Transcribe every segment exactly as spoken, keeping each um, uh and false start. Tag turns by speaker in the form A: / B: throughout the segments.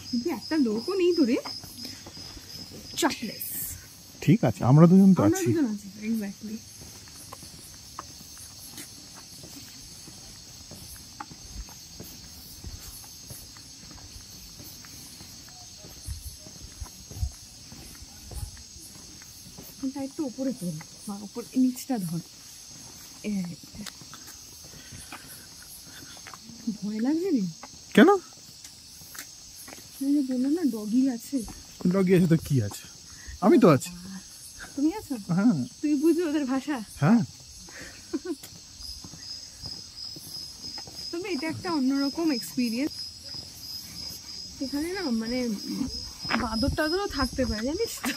A: কিন্তু একটা লোকও নেই ধরে চাপলেস।
B: ঠিক আছে, আমরা দুজন তো আছি।
A: এক্স্যাক্টলি। একটু উপরে তোল, উপর নিচটা ধর। ভয় লাগছে রে?
B: কেন?
A: বললো না ডগি আছে।
B: ডগি আছে তো কি আছে, আমি তো আছি।
A: তুমি আছো?
B: হ্যাঁ।
A: তুই বুঝবি ওদের ভাষা?
B: হ্যাঁ।
A: তবে এটা একটা অন্যরকম এক্সপিরিয়েন্স। এখানে না মানে বাদর টাদরও থাকতে পারে, জানিস তো।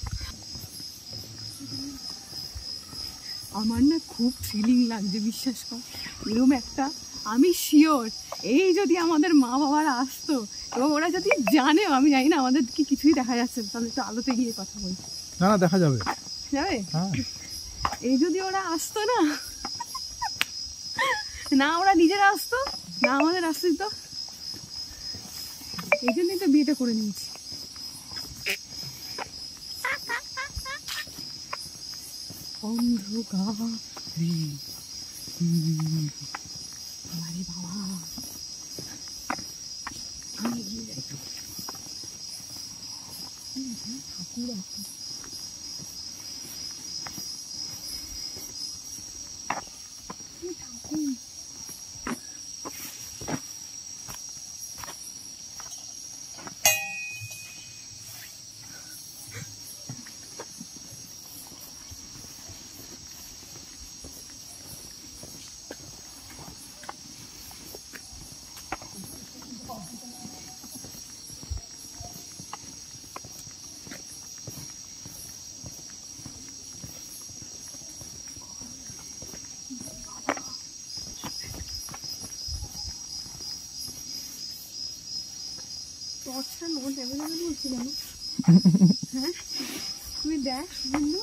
A: আমার না খুব থ্রিলিং লাগছে, বিশ্বাস কর। এরকম একটা, আমি শিওর এই যদি আমাদের মা বাবারা আসতো এবং ওরা যদি জানেও, আমি জানি না আমাদের কি কিছুই দেখা যাচ্ছে, তাহলে একটু আলোতে গিয়ে কথা বলি।
B: না না, দেখা যাবে
A: যাবে। এই যদি ওরা আসতো না, না ওরা নিজেরা আসতো না আমাদের আসতো দিত, এই জন্যই তো বিয়েটা করে নিয়েছি। অন্ধকার বাবা, আমি গিয়ে যাই। ঠাকুর আছে। টর্চটা নট অ্যাভেলেবেল বলছি কেন? হ্যাঁ তুমি দেখ বন্ধু,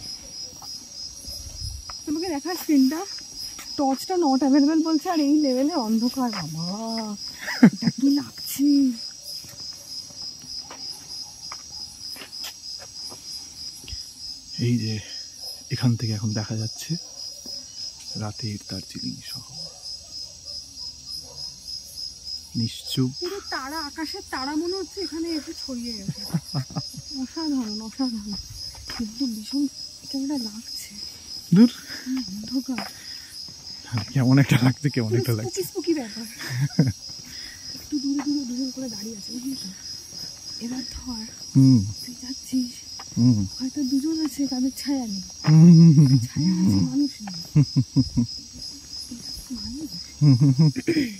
A: তোমাকে দেখা স্ক্রিনটা, টর্চটা নট অ্যাভেলেবেল বলছে, আর এই লেভেলে অন্ধকার। বাবা এটা কি লাগছে।
B: এই যে এখান থেকে এখন দেখা যাচ্ছে রাতের দার্জিলিং শহর, নিশ্চুপ।
A: পুরো তারা, আকাশের তারা মনে হচ্ছে এখানে এসে ছড়িয়ে গেছে। অসাধারণ অসাধারণ, কিন্তু ভীষণ কেমন লাগছে।
B: দূর
A: অন্ধকার,
B: কেমন একটা লাগছে, কেমন একটা লাগছে।
A: স্পুকি ব্যাপার। একটু দূরে দূরে দূরে করে দাঁড়িয়ে আছে, বুঝলি তো। এবার ধর তুই যাচ্ছিস, হয়তো দুজন আছে, তাদের ছায়া নেই, ছায়া আছে, মানুষ নেই। মানুষ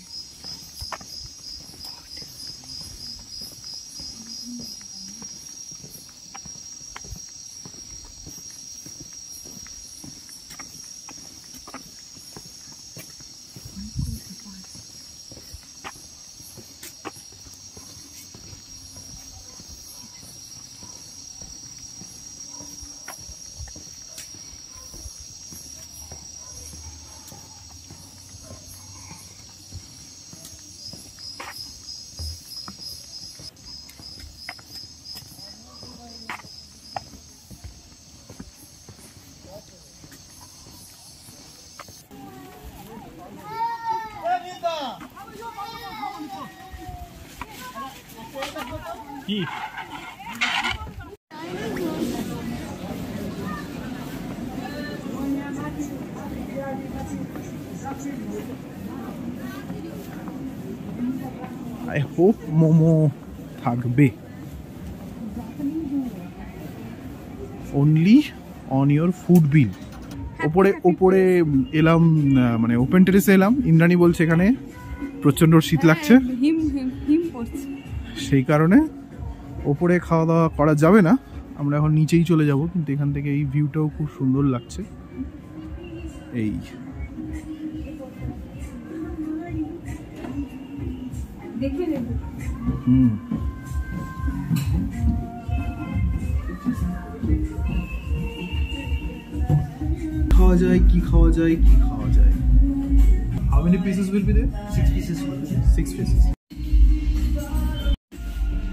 B: কি I hope মোমো থাকবে only on your food bill। ওপরে ওপরে এলাম, মানে ওপেন টেরেসে এলাম, ইন্দ্রাণী বলছে এখানে প্রচন্ড শীত লাগছে, সেই কারণে ওপরে খাওয়া দাওয়া করা যাবে না, আমরা এখন নিচেই চলে যাব। কিন্তু এখান থেকে এই ভিউটাও খুব সুন্দর লাগছে। এই হুম খাওয়া যায়, কি খাওয়া যায়, কি খাওয়া যায়। How many pieces will be there?
C: Six pieces will be there.
B: Six pieces.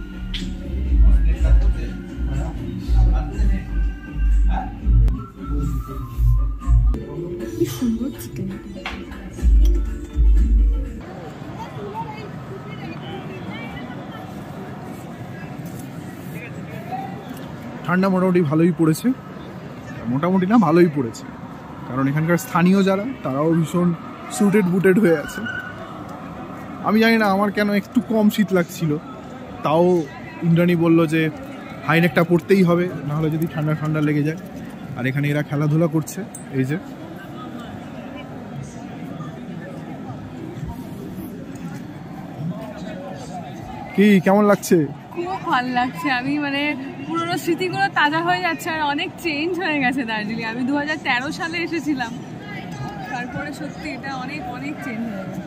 B: ঠান্ডা মোটামুটি ভালোই পড়েছে, মোটামুটি না ভালোই পড়েছে, কারণ এখানকার স্থানীয় যারা তারাও ভীষণ স্যুটেড বুটেড হয়ে আছে। আমি জানি না আমার কেন একটু কম শীত লাগছিল, তাও ইন্দ্রাণী বলল যে হাইনেকটা পড়তেই হবে, নাহলে যদি ঠান্ডা ঠান্ডা লেগে যায়। আর এখানে এরা খেলাধুলা করছে, এই যে কি কেমন লাগছে?
A: খুব ভালো লাগছে। আমি মানে পুরোনো স্মৃতিগুলো তাজা হয়ে যাচ্ছে, আর অনেক চেঞ্জ হয়ে গেছে দার্জিলিং। আমি দু হাজার তেরো সালে এসেছিলাম, তারপরে সত্যি এটা অনেক অনেক চেঞ্জ হয়ে গেছে।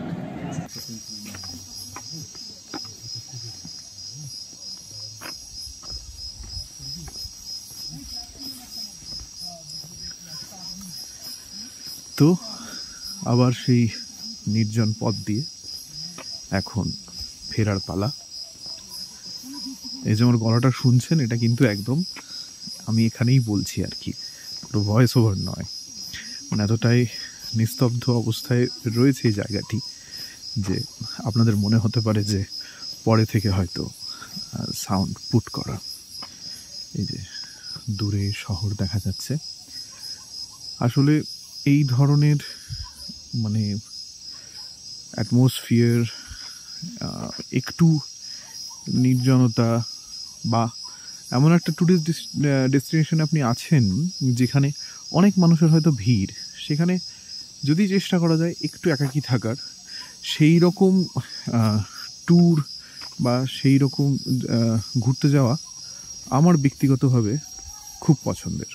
B: তো আবার সেই নির্জন পথ দিয়ে এখন ফেরার পালা। এই যে আমার গলাটা শুনছেন, এটা কিন্তু একদম আমি এখানেই বলছি আর কি, পুরো ভয়েস ওভার নয়। মানে এতটাই নিস্তব্ধ অবস্থায় রয়েছে এই জায়গাটি যে আপনাদের মনে হতে পারে যে পরে থেকে হয়তো সাউন্ড পুট করা। এই যে দূরে শহর দেখা যাচ্ছে। আসলে এই ধরনের মানে অ্যাটমসফিয়ার, একটু নির্জনতা বা এমন একটা ট্যুরিস্ট ডেস্টিনেশনে আপনি আছেন যেখানে অনেক মানুষের হয়তো ভিড়, সেখানে যদি চেষ্টা করা যায় একটু একাকী থাকার, সেই রকম ট্যুর বা সেই রকম ঘুরতে যাওয়া আমার ব্যক্তিগতভাবে খুব পছন্দের।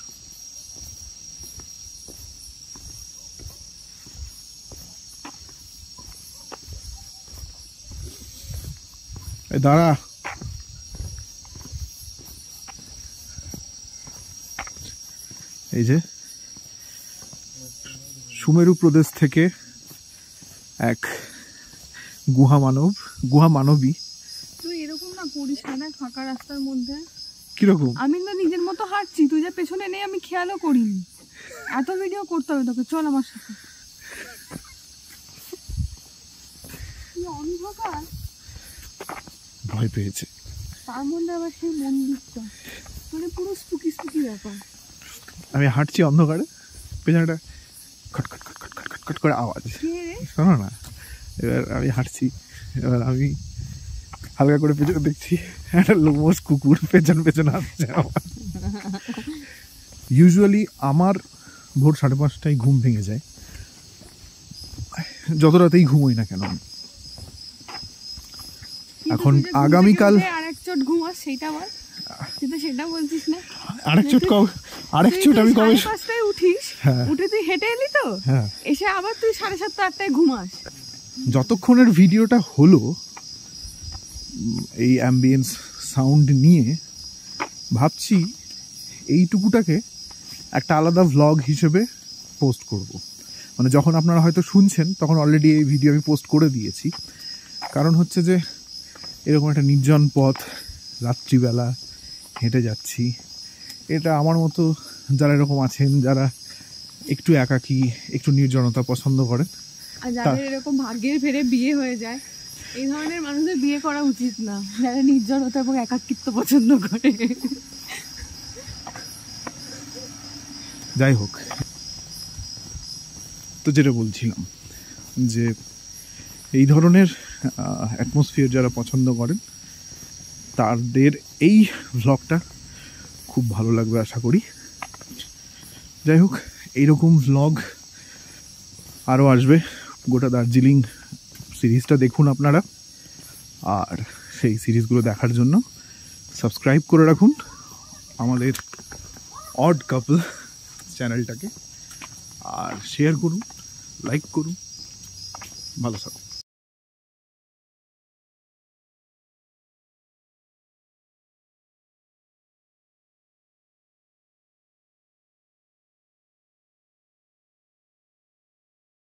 B: দাঁড়া, এই যে সুমেরু প্রদেশ থেকে এক গুহা মানব গুহা মানবী।
A: তুই এরকম না করিস না ফাঁকা রাস্তার মধ্যে।
B: কিরকম?
A: আমি না নিজের মতো হাঁটছি, তুই যে পেছনে নেই আমি খেয়ালও করিনি। এত ভিডিও করতে হবে তোকে, চল আমার সাথে। অন্ধকার,
B: ভয় পেয়েছে,
A: তার মধ্যে আবার সেই মন্দিরটা, মানে পুরো স্পুকি স্পুকি ব্যাপার।
B: আমি হাঁটছি অন্ধকারে, পেছনেটা খটখট খটখট খটখট খট করে আওয়াজ, শোনো না। এবার আমি হাঁটছি, এবার আমি হালকা করে পেছনে দেখছি একটা লোমস কুকুর পেছন পেছন আসছে আমার। ইউজুয়ালি আমার ভোর সাড়ে পাঁচটায় ঘুম ভেঙে যায়, যত রাতেই ঘুমোই না কেন। এখন আগামীকাল
A: আরেক চোট ঘুমাস, সেটা বল। কিন্তু সেটা বলছিস না,
B: আরেক চোট কবে? আরেক চোট আমি কবে?
A: পাঁচটায় উঠিস, উঠে তুই হেঁটে এলি তো, এসে আবার তুই সাড়ে সাতটা আটটায় ঘুমাস।
B: যতক্ষণের ভিডিওটা হলো এই অ্যাম্বিয়েন্স সাউন্ড নিয়ে, ভাবছি এইটুকুটাকে একটা আলাদা ভ্লগ হিসেবে পোস্ট করব। মানে যখন আপনারা হয়তো শুনছেন তখন অলরেডি এই ভিডিও আমি পোস্ট করে দিয়েছি। কারণ হচ্ছে যে এরকম একটা নির্জন পথ রাত্রিবেলা হেঁটে যাচ্ছি, এটা আমার মতো যারা এরকম আছেন, যারা একটু একাকী একটু নির্জনতা পছন্দ করেন,
A: আর যাদের এরকম ভাগ্যের ফেরে বিয়ে হয়ে যায়, এই ধরনের মানুষদের বিয়ে করা উচিত না, যারা নির্জনতা এবং একাকিত্ব পছন্দ করে।
B: যাই হোক, তো যেটা বলছিলাম যে এই ধরনের অ্যাটমসফিয়ার যারা পছন্দ করেন তাদের এই ভ্লগটা খুব ভালো লাগবে আশা করি। যাই হোক, এইরকম ভ্লগ আরও আসবে। গোটা দার্জিলিং সিরিজটা দেখুন আপনারা, আর সেই সিরিজগুলো দেখার জন্য সাবস্ক্রাইব করে রাখুন আমাদের অড কাপল চ্যানেলটাকে, আর শেয়ার করুন, লাইক করুন, ভালো থাকুন।